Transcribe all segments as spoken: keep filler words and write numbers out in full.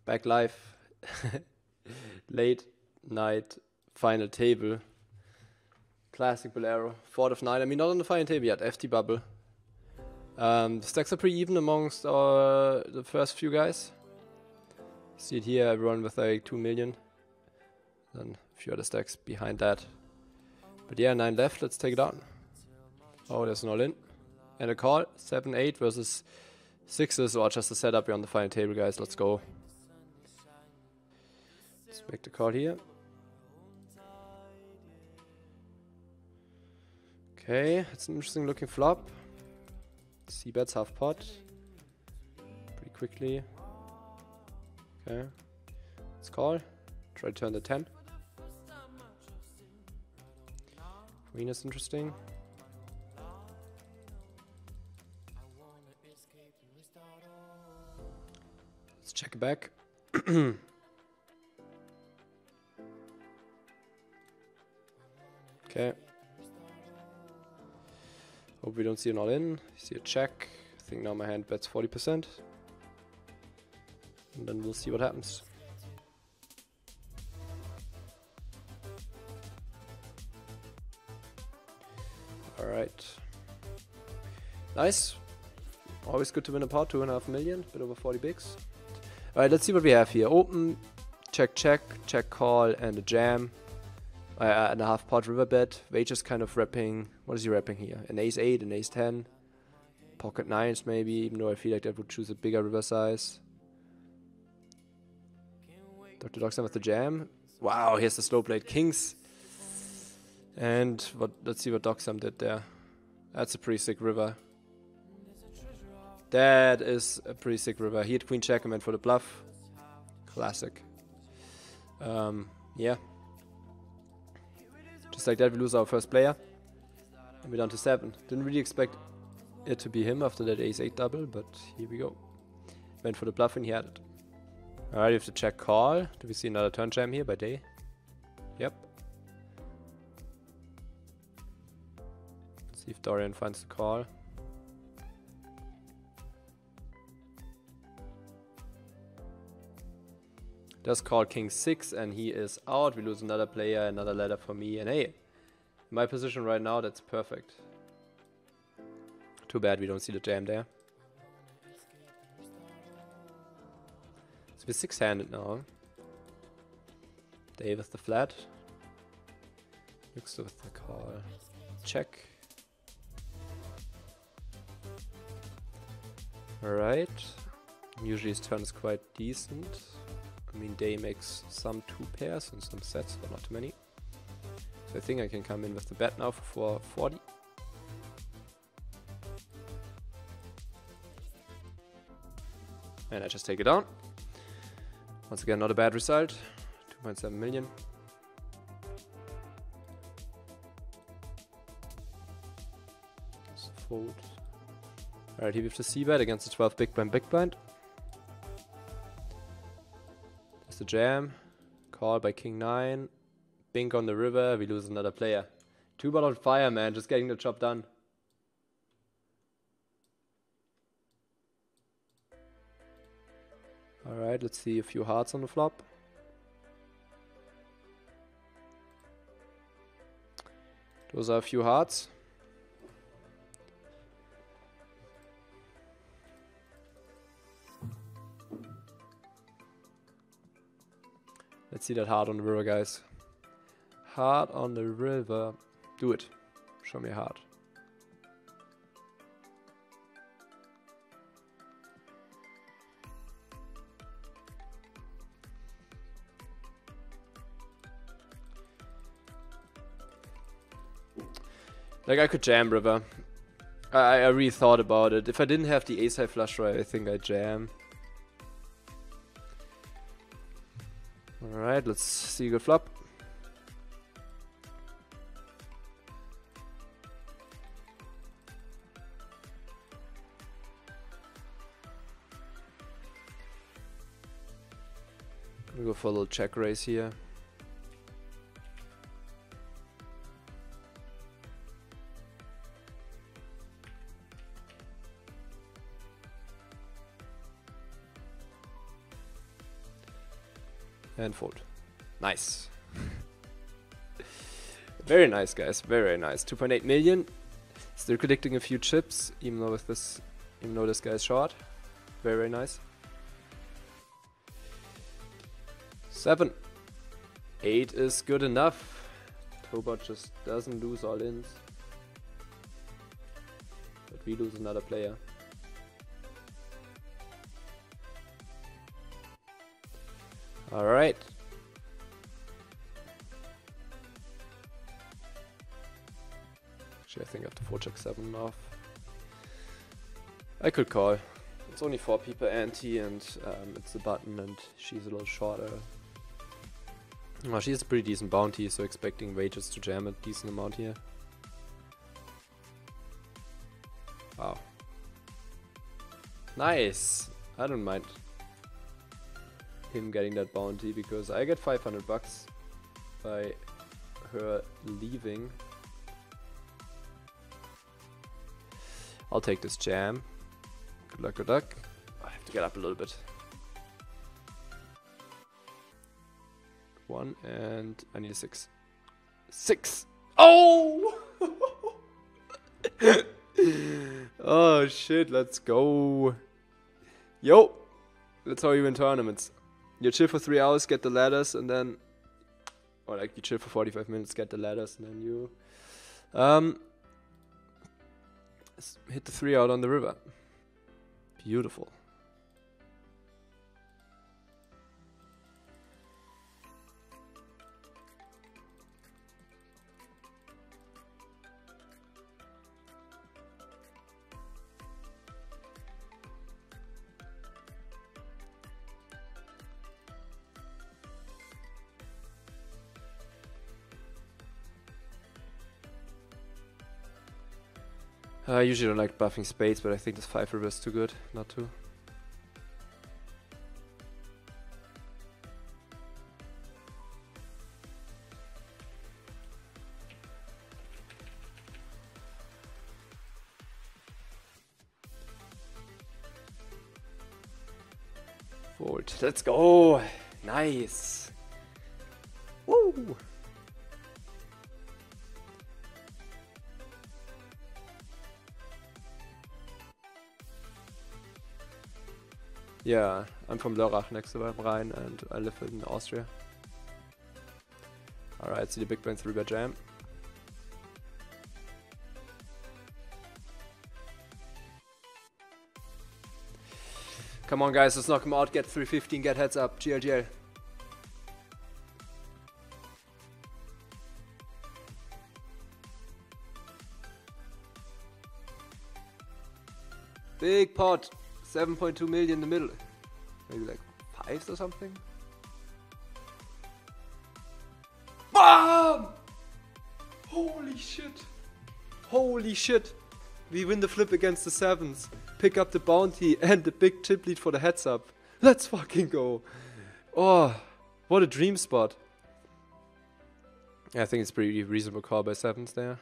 Back live. Late night final table. Classic Bolero. Fourth of nine. I mean, not on the final table yet. F T bubble. Um, the stacks are pretty even amongst our, the first few guys. See it here, everyone with like two million. Then a few other stacks behind that. But yeah, nine left. Let's take it on. Oh, there's an all-in. And a call. seven eight versus sixes, or just a setup here on the final table, guys. Let's go. Let's make the call here. Okay, it's an interesting looking flop. C-bets half pot. Pretty quickly. Okay. Let's call. Try to turn the ten. Queen is interesting. Let's check it back. Okay. Hope we don't see an all-in. See a check. I think now my hand bets forty percent. And then we'll see what happens. Alright. Nice. Always good to win a pot. Two and a half million. Bit over forty bigs. Alright, let's see what we have here. Open, check, check, check, call, and a jam. Uh, and a half pot river bet. Wage is kind of repping. What is he repping here? An ace eight, an ace ten. Pocket nines maybe, even though I feel like that would choose a bigger river size. Doctor Doxam with the jam. Wow, here's the slow played kings. And what? Let's see what Doxam did there. That's a pretty sick river. That is a pretty sick river. He had queen check and went for the bluff. Classic. Um, yeah. Just like that, we lose our first player. And we're down to seven. Didn't really expect it to be him after that ace eight double, but here we go. Went for the bluff and he had it. Alright, you have to check call. Do we see another turn jam here by day? Yep. Let's see if Dorian finds the call. Does call king six and he is out. We lose another player, another ladder for me. And hey, in my position right now, that's perfect. Too bad we don't see the jam there. So we're six-handed now. Dave with the flat. Looks with the call. Check. Alright. Usually his turn is quite decent. I mean, Day makes some two pairs and some sets, but not too many. So I think I can come in with the bet now for four forty. And I just take it down. Once again, not a bad result. two point seven million. Just fold. Alright, here we have the C-bet against the twelve big blind big blind. The jam, call by king nine, bink on the river, we lose another player. Two ball on fire, man, just getting the job done. Alright, let's see a few hearts on the flop. Those are a few hearts. Let's see that heart on the river, guys. Heart on the river. Do it. Show me a heart. Like, I could jam river. I, I really thought about it. If I didn't have the ace high flush draw, I think I'd jam. Alright, let's see a good flop. Gonna go for a little check raise here. And fold. Nice. Very nice, guys. Very, very nice. two point eight million. Still collecting a few chips, even though with this, even though this guy is short. Very, very nice. Seven. Eight is good enough. Tobot just doesn't lose all ins. But we lose another player. Alright. Actually, I think I have to four check seven off. I could call. It's only four people anti, and um, it's a button, and she's a little shorter. Well, she has a pretty decent bounty, so expecting wages to jam a decent amount here. Wow. Nice! I don't mind him getting that bounty, because I get five hundred bucks by her leaving. I'll take this jam. Good luck, good luck. I have to get up a little bit. One, and I need a six. Six! Oh! Oh shit, let's go. Yo! That's how you win tournaments. You chill for three hours, get the ladders, and then... Or like you chill for forty-five minutes, get the ladders, and then you... Um... hit the three out on the river. Beautiful. I usually don't like buffing spades, but I think this five river is too good not to. Fold. Let's go! Nice! Woo! Yeah, I'm from Lörrach next to Rhein, and I live in Austria. Alright, see the big blind three bet jam. Come on guys, let's knock him out, get three fifteen, get heads up, G L G L. Big pot, seven point two million in the middle. Maybe like fives or something? BAM! Holy shit! Holy shit! We win the flip against the sevens, pick up the bounty and the big chip lead for the heads up. Let's fucking go! Oh, what a dream spot. I think it's pretty reasonable call by sevens there.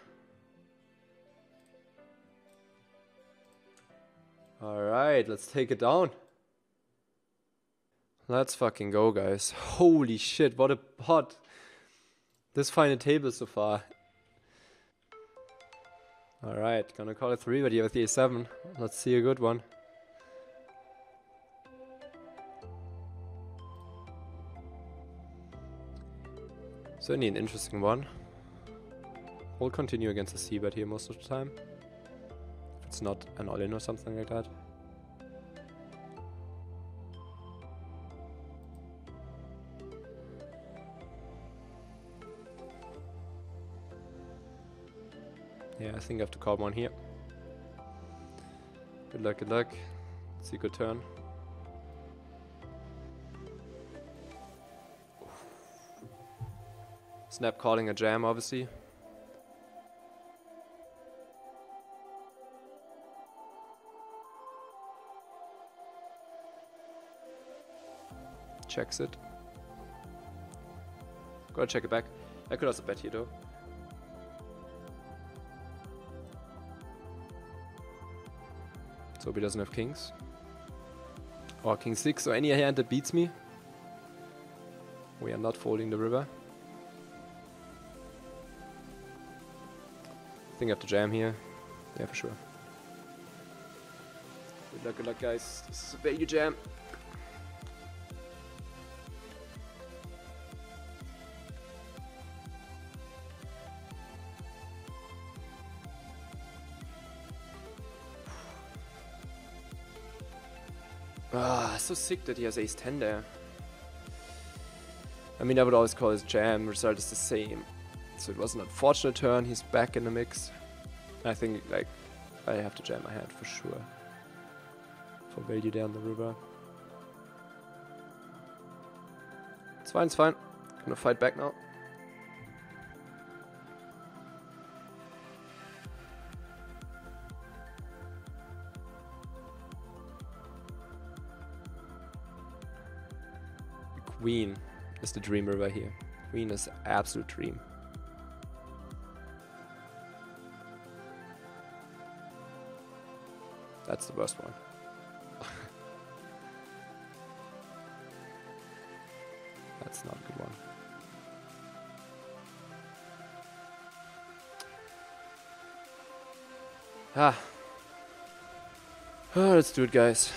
Alright, let's take it down. Let's fucking go, guys. Holy shit, what a pot. This final table so far. Alright, gonna call it three, but you have the a seven. Let's see a good one. Certainly an interesting one. We'll continue against the C-bet here most of the time. If it's not an all-in or something like that. Yeah, I think I have to call one here. Good luck, good luck. See a good turn. Snap calling a jam, obviously. Checks it. Gotta check it back. I could also bet here though. So he doesn't have kings. Or king six, or any hand that beats me. We are not folding the river. I think I have to jam here. Yeah, for sure. Good luck, good luck, guys. This is a value jam. Ah, so sick that he has ace ten there. I mean, I would always call his jam. Result is the same. So it was an unfortunate turn. He's back in the mix. I think, like, I have to jam my hand for sure. For value down the river. It's fine, it's fine. Gonna fight back now. Queen is the dream river here. Queen is absolute dream. That's the worst one. That's not a good one. Ah. Oh, let's do it, guys.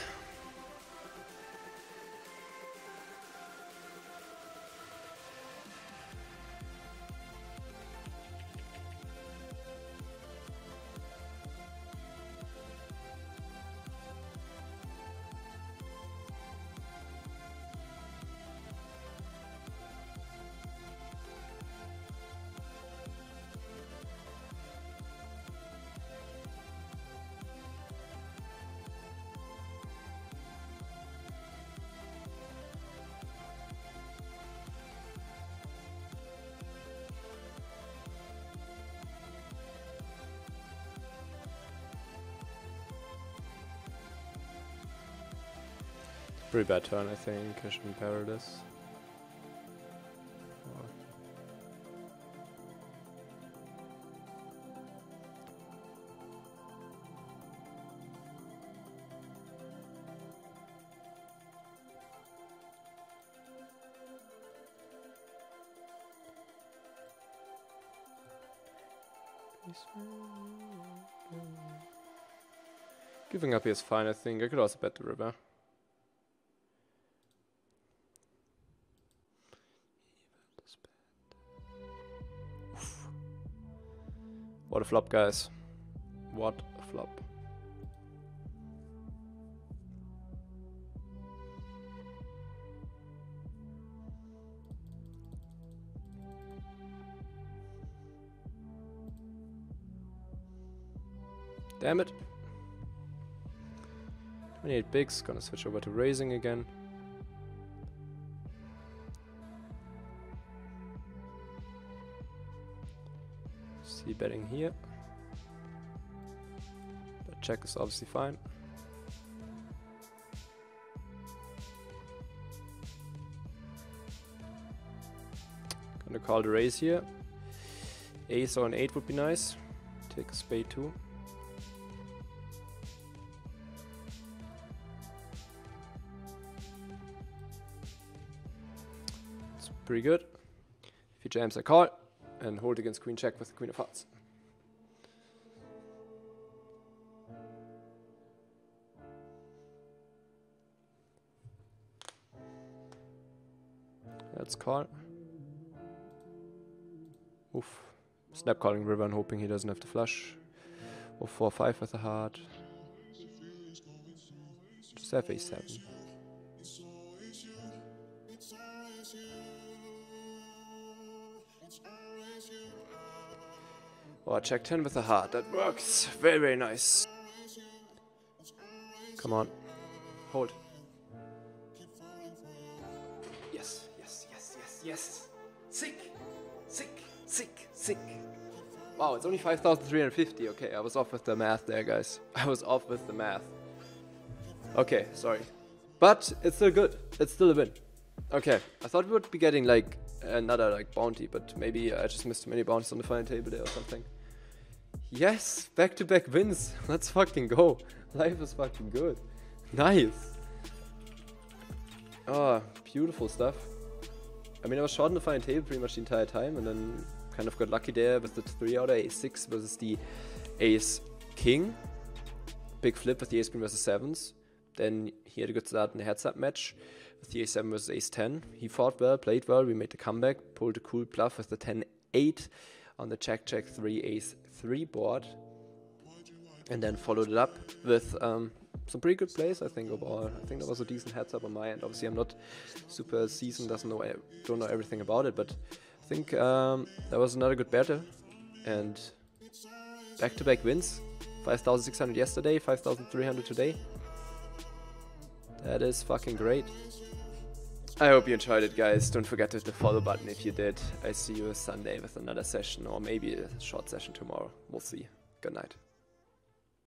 Pretty bad turn, I think. I shouldn't parry this. Or giving up here is fine, I think. I could also bet the river. What a flop, guys. What a flop. Damn it. twenty-eight bigs, gonna switch over to raising again. See betting here. But check is obviously fine. Gonna call the raise here. Ace or an eight would be nice. Take a spade too. It's pretty good. If he jams, I call. And hold against queen check with the queen of hearts. Let's call. Oof. Snap calling river and hoping he doesn't have to flush. Or four five with a heart. Just have a seven. Oh, check ten with a heart. That works. Very, very nice. Come on. Hold. Yes, yes, yes, yes, yes. Sick. Sick, sick, sick. Wow, it's only five thousand three hundred fifty. Okay, I was off with the math there, guys. I was off with the math. Okay, sorry. But it's still good. It's still a win. Okay, I thought we would be getting like another like bounty, but maybe I just missed too many bounties on the final table there or something. Yes, back-to-back wins. Let's fucking go. Life is fucking good. Nice. Oh, beautiful stuff. I mean, I was short on the final table pretty much the entire time, and then kind of got lucky there with the three outer ace six versus the ace king. Big flip with the ace queen versus sevens. Then he had a good start in the heads up match with the ace seven versus ace ten. He fought well, played well, we made the comeback, pulled a cool bluff with the ten eight on the jack jack three ace three board. And then followed it up with um, some pretty good plays, I think, overall. I think that was a decent heads up on my end. Obviously, I'm not super seasoned, doesn't know, don't know everything about it, but I think um, that was another good battle. And back-to-back wins. five thousand six hundred yesterday, five thousand three hundred today. That is fucking great. I hope you enjoyed it, guys. Don't forget to hit the follow button if you did. I see you Sunday with another session, or maybe a short session tomorrow. We'll see. Good night.